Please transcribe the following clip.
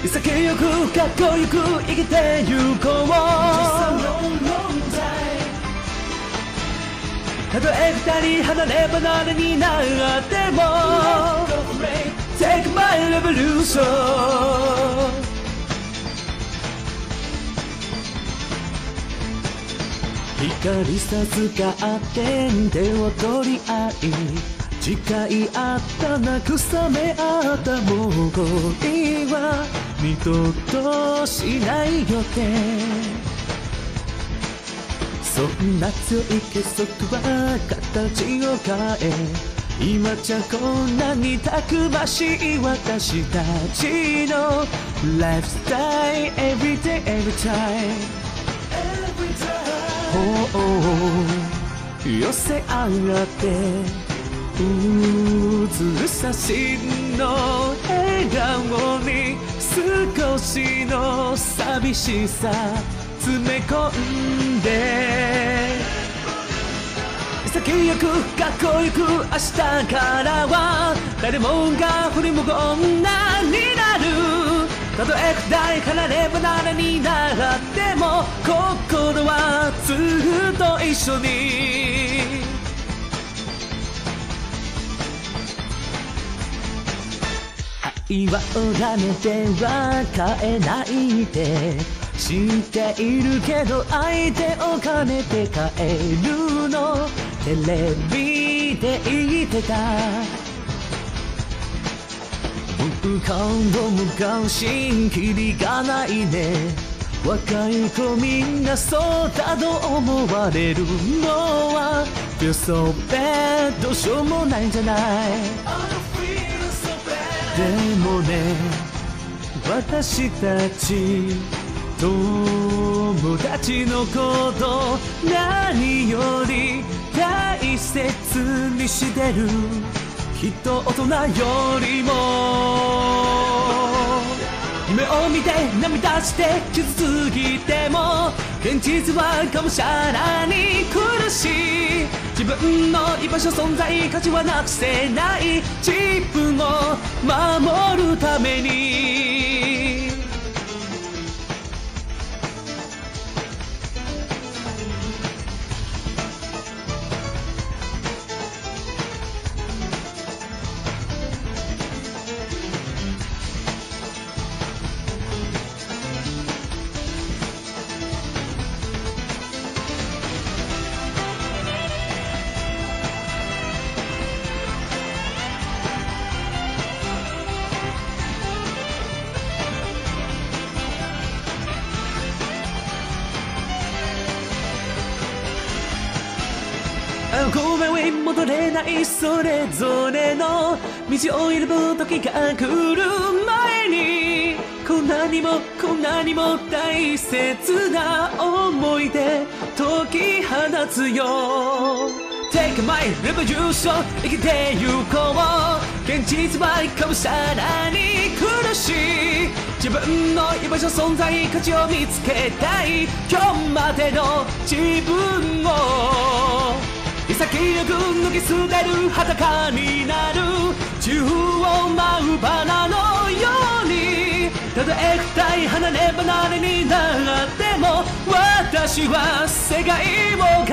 潔くかっこよく生きてゆこう。たとえ二人離れ離れになっても Take my revolution。 光さずかって手を取り合い誓い合った慰め合ったもう恋は二度としないよってそんな強い結束は形を変え今じゃこんなにたくましい私たちの Lifestyle everyday every time 寄せ合って映さしの笑顔に少しの寂しさ詰め込んで潔くかっこよく明日からは誰もが振り向く女になる。たとえ二人離れ離れになっても心はずっと一緒に。愛は恨めては変えないで知っているけど相手を兼ねて帰るのテレビで言ってた。向かう向かうしきりがないね。若い子みんなそうだと思われるのは Feel so bad どうしようもないんじゃない。でもね私たち友達のこと何より大切にしてる。きっと大人よりも夢を見て涙して傷ついても現実はがむしゃらに苦しい。自分の居場所存在価値はなくせない自分を守るために。ごめん戻れないそれぞれの道を選ぶ時が来る前にこんなにもこんなにも大切な思い出解き放つよ。 Take my revolution 生きてゆこう。現実はがむしゃらに苦しい。自分の居場所存在価値を見つけたい。今日までの自分を潔く脱ぎ捨てる裸になる。宙を舞うバナのようにたとえ二人離れ離れになっても私は世界を